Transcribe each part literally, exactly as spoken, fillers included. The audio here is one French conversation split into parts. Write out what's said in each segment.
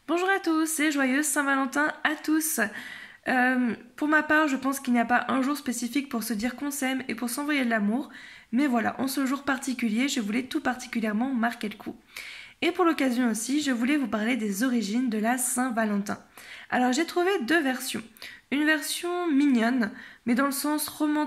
Bonjour à tous et joyeuse Saint-Valentin à tous. Euh, pour ma part, je pense qu'il n'y a pas un jour spécifique pour se dire qu'on s'aime et pour s'envoyer de l'amour, mais voilà, en ce jour particulier, je voulais tout particulièrement marquer le coup. Et pour l'occasion aussi, je voulais vous parler des origines de la Saint-Valentin. Alors j'ai trouvé deux versions. Une version mignonne, mais dans le sens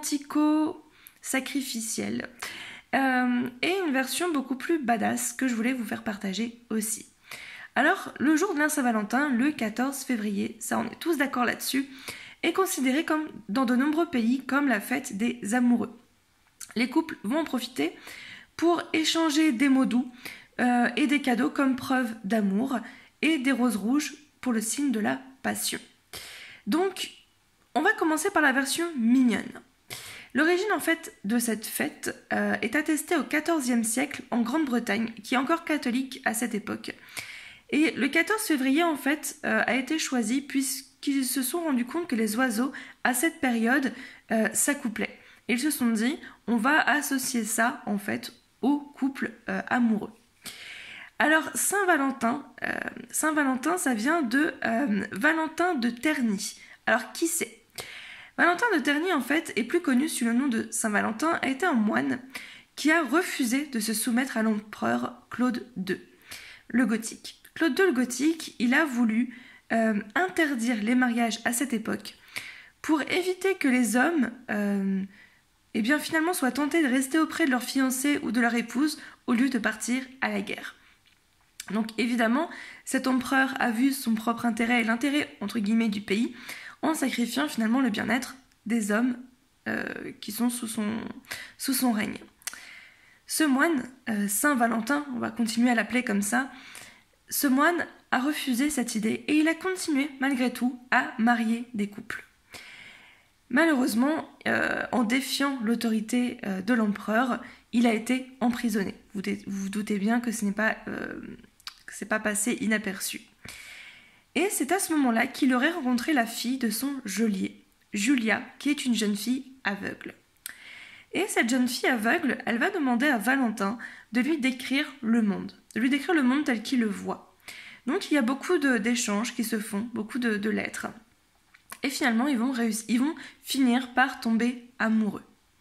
romantico-sacrificiel. Euh, et une version beaucoup plus badass que je voulais vous faire partager aussi. Alors, le jour de la Saint-Valentin, le quatorze février, ça on est tous d'accord là-dessus, est considéré comme, dans de nombreux pays comme la fête des amoureux. Les couples vont en profiter pour échanger des mots doux euh, et des cadeaux comme preuve d'amour et des roses rouges pour le signe de la passion. Donc, on va commencer par la version mignonne. L'origine en fait de cette fête euh, est attestée au quatorzième siècle en Grande-Bretagne, qui est encore catholique à cette époque. Et le quatorze février en fait euh, a été choisi puisqu'ils se sont rendus compte que les oiseaux à cette période euh, s'accouplaient. Et ils se sont dit on va associer ça en fait au couple euh, amoureux. Alors Saint-Valentin, euh, Saint-Valentin ça vient de euh, Valentin de Terni. Alors qui c'est ? Valentin de Terni en fait est plus connu sous le nom de Saint-Valentin, a été un moine qui a refusé de se soumettre à l'empereur Claude deux, le Gothique. Claude deux le Gothique, il a voulu euh, interdire les mariages à cette époque pour éviter que les hommes euh, eh bien, finalement soient tentés de rester auprès de leur fiancé ou de leur épouse au lieu de partir à la guerre. Donc évidemment, cet empereur a vu son propre intérêt et l'intérêt entre guillemets du pays en sacrifiant finalement le bien-être des hommes euh, qui sont sous son, sous son règne. Ce moine, euh, Saint Valentin, on va continuer à l'appeler comme ça, ce moine a refusé cette idée et il a continué malgré tout à marier des couples. Malheureusement, euh, en défiant l'autorité euh, de l'empereur, il a été emprisonné. Vous vous doutez bien que ce n'est pas, euh, que c'est pas passé inaperçu. Et c'est à ce moment-là qu'il aurait rencontré la fille de son geôlier, Julia, qui est une jeune fille aveugle. Et cette jeune fille aveugle, elle va demander à Valentin de lui décrire le monde, de lui décrire le monde tel qu'il le voit. Donc il y a beaucoup de, d'échanges qui se font, beaucoup de, de lettres. Et finalement, ils vont, réussir, ils vont finir par tomber amoureux.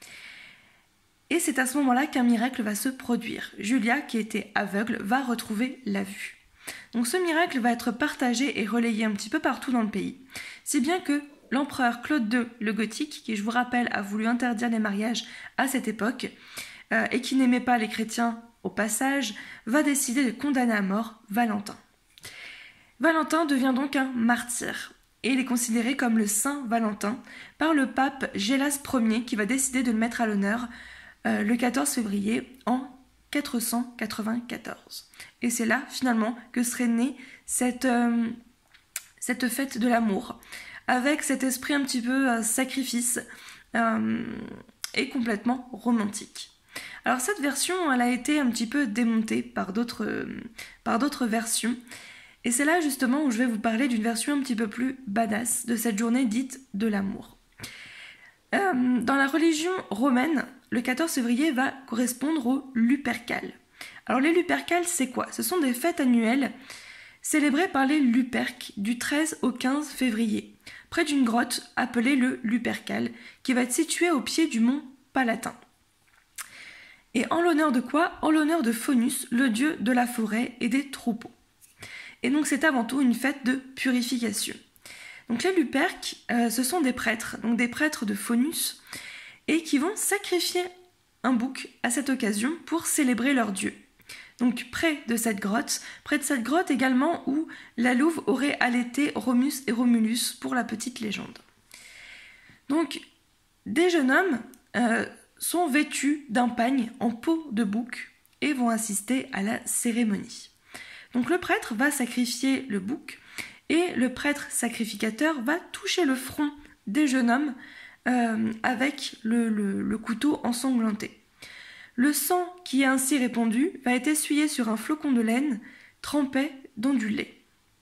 Et c'est à ce moment-là qu'un miracle va se produire. Julia, qui était aveugle, va retrouver la vue. Donc ce miracle va être partagé et relayé un petit peu partout dans le pays, si bien que l'empereur Claude deux le Gothique, qui je vous rappelle a voulu interdire les mariages à cette époque, euh, et qui n'aimait pas les chrétiens au passage, va décider de condamner à mort Valentin. Valentin devient donc un martyr, et il est considéré comme le Saint Valentin par le pape Gélas Ier, qui va décider de le mettre à l'honneur euh, le quatorze février en quatre cent quatre-vingt-quatorze. Et c'est là, finalement, que serait née cette, euh, cette fête de l'amour, avec cet esprit un petit peu euh, sacrifice euh, et complètement romantique. Alors cette version, elle a été un petit peu démontée par d'autres, euh, par d'autres versions, et c'est là justement où je vais vous parler d'une version un petit peu plus badass de cette journée dite de l'amour. Euh, dans la religion romaine, le quatorze février va correspondre au Lupercales. Alors les Lupercales, c'est quoi ? Ce sont des fêtes annuelles célébrées par les Luperques du treize au quinze février, près d'une grotte appelée le Lupercal, qui va être située au pied du mont Palatin. Et en l'honneur de quoi ? En l'honneur de Faunus, le dieu de la forêt et des troupeaux. Et donc c'est avant tout une fête de purification. Donc les Luperques, euh, ce sont des prêtres, donc des prêtres de Faunus, et qui vont sacrifier un bouc à cette occasion pour célébrer leur dieu. Donc près de cette grotte, près de cette grotte également où la louve aurait allaité Romus et Romulus pour la petite légende. Donc des jeunes hommes euh, sont vêtus d'un pagne en peau de bouc et vont assister à la cérémonie. Donc le prêtre va sacrifier le bouc et le prêtre sacrificateur va toucher le front des jeunes hommes euh, avec le, le, le couteau ensanglanté. Le sang qui est ainsi répandu va être essuyé sur un flocon de laine trempé dans du lait.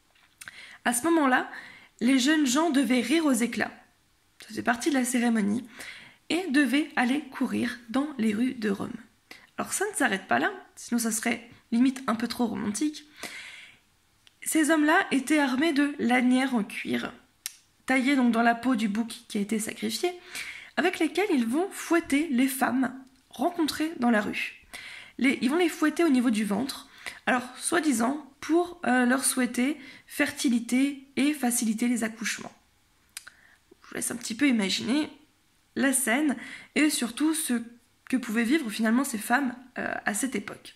À ce moment-là, les jeunes gens devaient rire aux éclats, ça faisait partie de la cérémonie, et devaient aller courir dans les rues de Rome. Alors ça ne s'arrête pas là, sinon ça serait limite un peu trop romantique. Ces hommes-là étaient armés de lanières en cuir, taillées donc dans la peau du bouc qui a été sacrifié, avec lesquelles ils vont fouetter les femmes rencontrées dans la rue. Les, ils vont les fouetter au niveau du ventre, alors soi-disant pour euh, leur souhaiter fertilité et faciliter les accouchements. Je vous laisse un petit peu imaginer la scène et surtout ce que pouvaient vivre finalement ces femmes euh, à cette époque.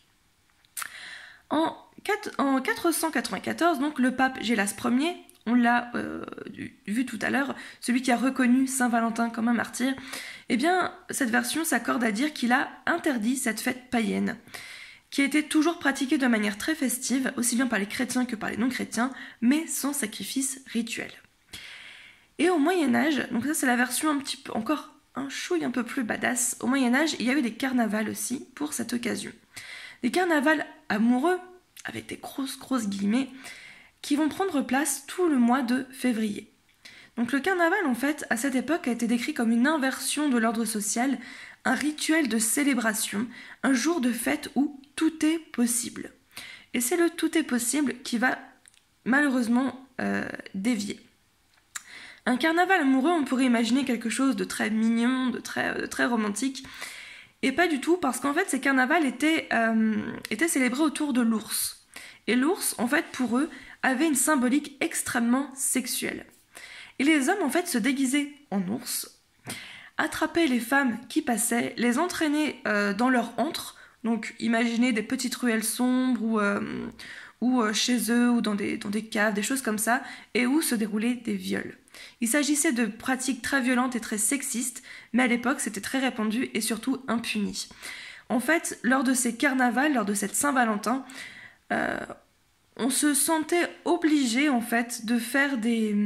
En, en quatre cent quatre-vingt-quatorze, donc, le pape Gélas Ier, on l'a euh, vu tout à l'heure, celui qui a reconnu Saint Valentin comme un martyr, eh bien, cette version s'accorde à dire qu'il a interdit cette fête païenne, qui a été toujours pratiquée de manière très festive, aussi bien par les chrétiens que par les non-chrétiens, mais sans sacrifice rituel. Et au Moyen-Âge, donc ça c'est la version un petit peu, encore un chouille un peu plus badass, au Moyen-Âge, il y a eu des carnavals aussi pour cette occasion. Des carnavals amoureux, avec des grosses grosses guillemets, qui vont prendre place tout le mois de février. Donc le carnaval, en fait, à cette époque, a été décrit comme une inversion de l'ordre social, un rituel de célébration, un jour de fête où tout est possible. Et c'est le tout est possible qui va malheureusement euh, dévier. Un carnaval amoureux, on pourrait imaginer quelque chose de très mignon, de très, de très romantique, et pas du tout, parce qu'en fait, ces carnavals étaient, euh, étaient célébrés autour de l'ours. Et l'ours, en fait, pour eux, avait une symbolique extrêmement sexuelle. Et les hommes, en fait, se déguisaient en ours, attrapaient les femmes qui passaient, les entraînaient euh, dans leur antre, donc imaginez des petites ruelles sombres ou, euh, ou euh, chez eux ou dans des, dans des caves, des choses comme ça, et où se déroulaient des viols. Il s'agissait de pratiques très violentes et très sexistes, mais à l'époque c'était très répandu et surtout impuni. En fait, lors de ces carnavals, lors de cette Saint-Valentin, euh, on se sentait obligé en fait de faire des...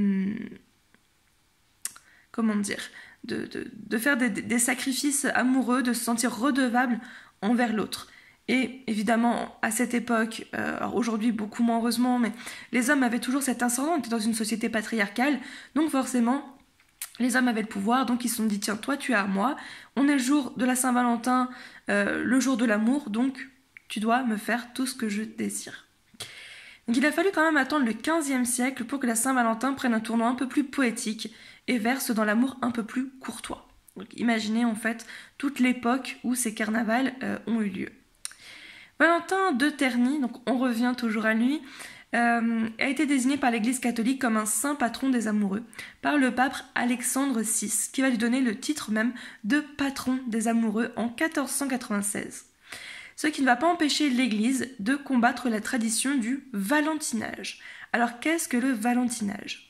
Comment dire de, de, de faire des, des sacrifices amoureux, de se sentir redevable envers l'autre. Et évidemment, à cette époque, euh, alors aujourd'hui beaucoup moins heureusement, mais les hommes avaient toujours cet ascendant, on était dans une société patriarcale, donc forcément, les hommes avaient le pouvoir, donc ils se sont dit, tiens, toi tu es à moi, on est le jour de la Saint-Valentin, euh, le jour de l'amour, donc tu dois me faire tout ce que je désire. Donc il a fallu quand même attendre le quinzième siècle pour que la Saint-Valentin prenne un tournant un peu plus poétique et verse dans l'amour un peu plus courtois. Donc imaginez en fait toute l'époque où ces carnavals euh, ont eu lieu. Valentin de Terni, donc on revient toujours à lui, euh, a été désigné par l'Église catholique comme un saint patron des amoureux, par le pape Alexandre six, qui va lui donner le titre même de patron des amoureux en quatorze cent quatre-vingt-seize. Ce qui ne va pas empêcher l'Église de combattre la tradition du valentinage. Alors qu'est-ce que le valentinage ?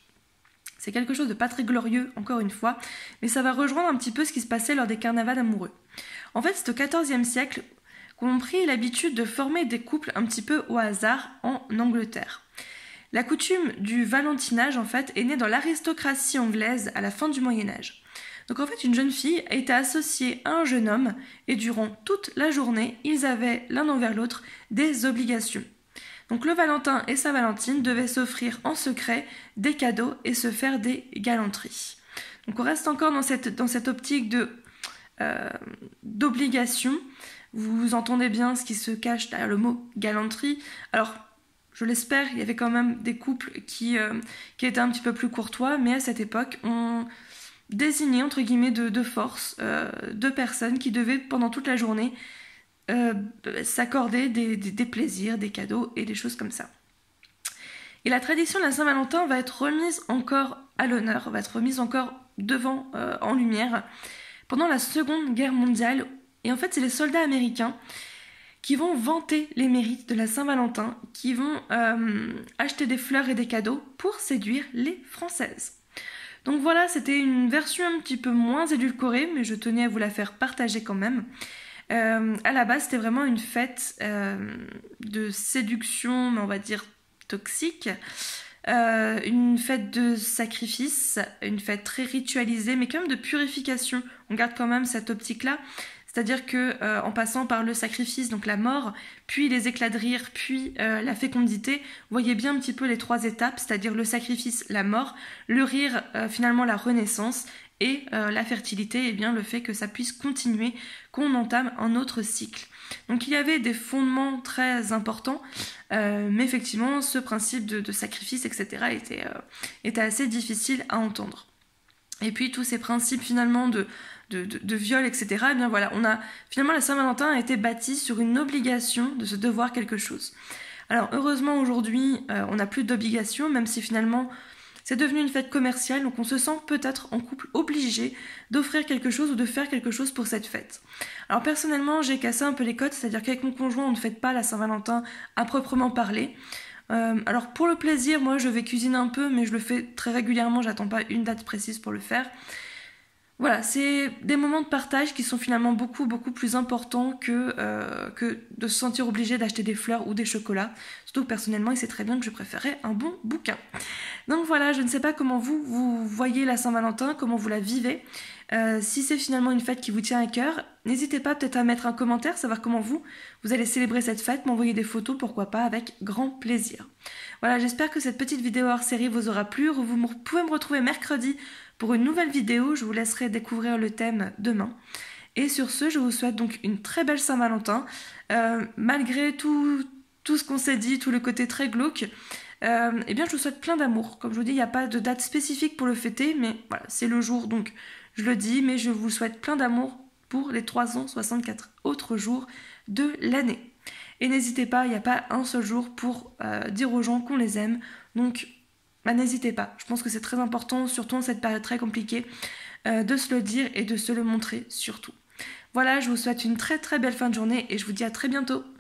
C'est quelque chose de pas très glorieux, encore une fois, mais ça va rejoindre un petit peu ce qui se passait lors des carnavals amoureux. En fait, c'est au quatorzième siècle qu'ont pris l'habitude de former des couples un petit peu au hasard en Angleterre. La coutume du valentinage, en fait, est née dans l'aristocratie anglaise à la fin du Moyen-Âge. Donc en fait, une jeune fille a été associée à un jeune homme et durant toute la journée, ils avaient l'un envers l'autre des obligations. Donc le Valentin et sa Valentine devaient s'offrir en secret des cadeaux et se faire des galanteries. Donc on reste encore dans cette, dans cette optique de, euh, d'obligation. Vous entendez bien ce qui se cache derrière le mot galanterie. Alors, je l'espère, il y avait quand même des couples qui, euh, qui étaient un petit peu plus courtois, mais à cette époque, on désignait, entre guillemets, de, de force, euh, deux personnes qui devaient, pendant toute la journée, euh, s'accorder des, des, des plaisirs, des cadeaux et des choses comme ça. Et la tradition de la Saint-Valentin va être remise encore à l'honneur, va être remise encore devant, euh, en lumière, pendant la Seconde Guerre mondiale. Et en fait, c'est les soldats américains qui vont vanter les mérites de la Saint-Valentin, qui vont euh, acheter des fleurs et des cadeaux pour séduire les Françaises. Donc voilà, c'était une version un petit peu moins édulcorée, mais je tenais à vous la faire partager quand même. Euh, à la base, c'était vraiment une fête euh, de séduction, mais on va dire toxique. Euh, une fête de sacrifice, une fête très ritualisée, mais quand même de purification. On garde quand même cette optique-là. C'est-à-dire que euh, en passant par le sacrifice, donc la mort, puis les éclats de rire, puis euh, la fécondité, vous voyez bien un petit peu les trois étapes, c'est-à-dire le sacrifice, la mort, le rire, euh, finalement la renaissance, et euh, la fertilité, et eh bien le fait que ça puisse continuer, qu'on entame un autre cycle. Donc il y avait des fondements très importants, euh, mais effectivement ce principe de, de sacrifice, et cetera était, euh, était assez difficile à entendre. Et puis tous ces principes finalement de, de, de, de viol, et cetera. Eh bien voilà, on a finalement la Saint-Valentin a été bâtie sur une obligation de se devoir quelque chose. Alors heureusement aujourd'hui euh, on n'a plus d'obligation, même si finalement c'est devenu une fête commerciale, donc on se sent peut-être en couple obligé d'offrir quelque chose ou de faire quelque chose pour cette fête. Alors personnellement j'ai cassé un peu les codes, c'est-à-dire qu'avec mon conjoint on ne fête pas la Saint-Valentin à proprement parler. Euh, alors pour le plaisir, moi je vais cuisiner un peu, mais je le fais très régulièrement, j'attends pas une date précise pour le faire. Voilà, c'est des moments de partage qui sont finalement beaucoup beaucoup plus importants que, euh, que de se sentir obligé d'acheter des fleurs ou des chocolats. Surtout que personnellement, il sait très bien que je préférais un bon bouquin. Donc voilà, je ne sais pas comment vous, vous voyez la Saint-Valentin, comment vous la vivez. Euh, si c'est finalement une fête qui vous tient à cœur, n'hésitez pas peut-être à mettre un commentaire, savoir comment vous, vous allez célébrer cette fête, m'envoyer des photos, pourquoi pas, avec grand plaisir. Voilà, j'espère que cette petite vidéo hors série vous aura plu. Vous pouvez me retrouver mercredi pour une nouvelle vidéo, je vous laisserai découvrir le thème demain. Et sur ce, je vous souhaite donc une très belle Saint-Valentin. Euh, malgré tout, tout ce qu'on s'est dit, tout le côté très glauque, euh, eh bien je vous souhaite plein d'amour. Comme je vous dis, il n'y a pas de date spécifique pour le fêter, mais voilà, c'est le jour, donc je le dis, mais je vous souhaite plein d'amour pour les trois cent soixante-quatre autres jours de l'année. Et n'hésitez pas, il n'y a pas un seul jour pour euh, dire aux gens qu'on les aime, donc bah, n'hésitez pas. Je pense que c'est très important, surtout en cette période très compliquée, euh, de se le dire et de se le montrer surtout. Voilà, je vous souhaite une très très belle fin de journée et je vous dis à très bientôt.